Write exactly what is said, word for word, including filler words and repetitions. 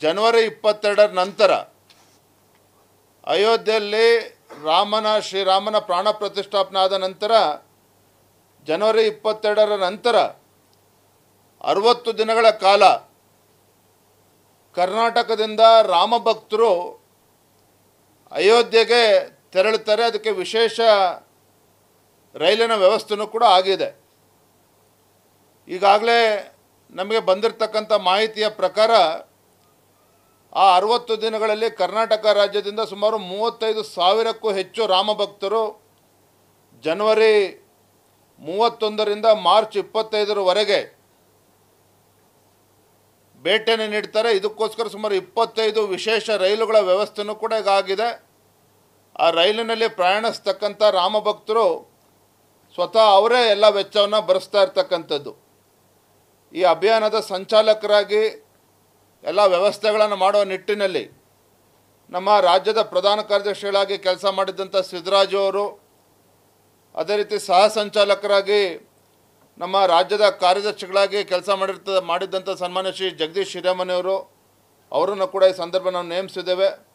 ಜನವರಿ ಇಪ್ಪತ್ತೆರಡರ ನಂತರ ಅಯೋಧ್ಯೆಯಲ್ಲಿ ರಾಮನ ಶ್ರೀರಾಮನ ಪ್ರಾಣ ಪ್ರತಿಷ್ಠಾಪನೆ ಆದ ನಂತರ ಜನವರಿ ಇಪ್ಪತ್ತೆರಡರ ನಂತರ ಅರವತ್ತು ದಿನಗಳ ಕಾಲ ಕರ್ನಾಟಕದಿಂದ ರಾಮ ಭಕ್ತರು ಅಯೋಧ್ಯೆಗೆ ತೆರಳುತ್ತಾರೆ. ಅದಕ್ಕೆ ವಿಶೇಷ ರೈಲಿನ ವ್ಯವಸ್ಥೆಯೂ ಕೂಡ ಆಗಿದೆ. ಈಗಾಗಲೇ ನಮಗೆ ಬಂದಿರತಕ್ಕಂಥ ಮಾಹಿತಿಯ ಪ್ರಕಾರ ಆ ಅರವತ್ತು ದಿನಗಳಲ್ಲಿ ಕರ್ನಾಟಕ ರಾಜ್ಯದಿಂದ ಸುಮಾರು ಮೂವತ್ತೈದು ಸಾವಿರಕ್ಕೂ ಹೆಚ್ಚು ರಾಮ ಭಕ್ತರು ಜನವರಿ ಮೂವತ್ತೊಂದರಿಂದ ಮಾರ್ಚ್ ಇಪ್ಪತ್ತೈದರವರೆಗೆ ಭೇಟಿಯನ್ನು ನೀಡ್ತಾರೆ. ಇದಕ್ಕೋಸ್ಕರ ಸುಮಾರು ಇಪ್ಪತ್ತೈದು ವಿಶೇಷ ರೈಲುಗಳ ವ್ಯವಸ್ಥೆಯೂ ಕೂಡ ಈಗಾಗಿದೆ. ಆ ರೈಲಿನಲ್ಲಿ ಪ್ರಯಾಣಿಸ್ತಕ್ಕಂಥ ರಾಮ ಭಕ್ತರು ಸ್ವತಃ ಅವರೇ ಎಲ್ಲ ವೆಚ್ಚವನ್ನು ಭರಿಸ್ತಾ ಇರ್ತಕ್ಕಂಥದ್ದು. ಈ ಅಭಿಯಾನದ ಸಂಚಾಲಕರಾಗಿ ಎಲ್ಲ ವ್ಯವಸ್ಥೆಗಳನ್ನು ಮಾಡುವ ನಿಟ್ಟಿನಲ್ಲಿ ನಮ್ಮ ರಾಜ್ಯದ ಪ್ರಧಾನ ಕಾರ್ಯದರ್ಶಿಗಳಾಗಿ ಕೆಲಸ ಮಾಡಿದ್ದಂಥ ಸಿದ್ದರಾಜು ಅವರು, ಅದೇ ರೀತಿ ಸಹ ಸಂಚಾಲಕರಾಗಿ ನಮ್ಮ ರಾಜ್ಯದ ಕಾರ್ಯದರ್ಶಿಗಳಾಗಿ ಕೆಲಸ ಮಾಡಿರ್ತ ಮಾಡಿದ್ದಂಥ ಸನ್ಮಾನ್ಯ ಶ್ರೀ ಜಗದೀಶ್ ಹಿರೇಮನೆಯವರು ಅವರನ್ನು ಕೂಡ ಈ ಸಂದರ್ಭ ನಾವು ನೇಮಿಸಿದ್ದೇವೆ.